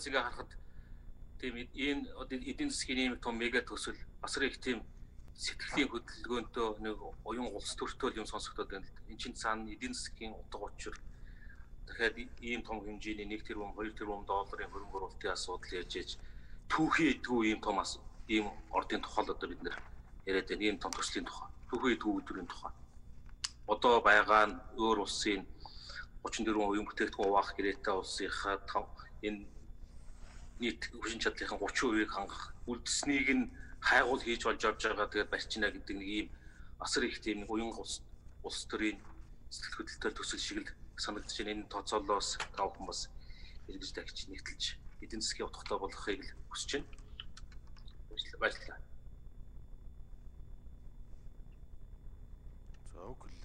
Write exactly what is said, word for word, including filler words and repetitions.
ингээ харахад тийм энэ эдийн засгийн ийм том мега төсөл бас их тийм сэтгэлийн хөдөлгөөнтэй нэг оюун улс төртөө юм сонсогдоод байна. Энэ чинь цаана эдийн засгийн утга учир дахиад ийм том хэмжээний нэг тэрбум хоёр тэрбум долларын хөрөнгө оруулалтын асуудал яаж ээж түүхий идэггүй ийм том ийм ордын тухай одоо бид нэр яриад байна. Ийм том төслийн тухай. Түүхий идэггүй өдрийн тухай. Одоо байгаа нь өөр улсын гучин дөрвөн хувийн бүтээгдэхүүн хуваах гэрээтэй улсынхаа энэ нийт хүчин чадлынхаа гучин хувийг хангах үлдсэнийг нь хайгуул хийж болж явж байгаа. Тэгээд барьчина гэдэг нэг ийм асар их тийм уян улс улс төрийн сэтгэл хөдлөлтөөр төсөл шиг л санагдаж байна. Энэ тооцоолоос тавхан бас эргэж тагч нэгтэлж эдийн засгийн утгатай болгохыг л хүсэж байна. Баярлалаа. За окей.